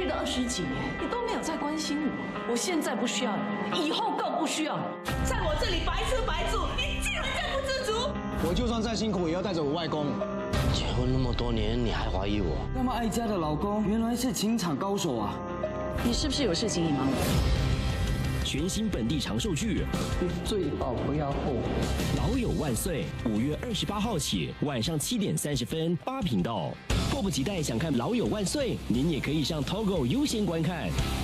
去的20几年，你都没有再关心我。我现在不需要你，以后更不需要你。在我这里白吃白住，你竟然这样不知足！ 我就算再辛苦，也要带着我外公。 结婚那么多年，你还怀疑我？ 那么爱家的老公，原来是情场高手啊！ 你是不是有事情隐瞒我？ 全新本地长寿剧， 你最好不要后悔。 老友万岁！5月28号起，晚上7点30分，8频道。迫不及待想看《老友万岁》，您也可以上 Togo 优先观看。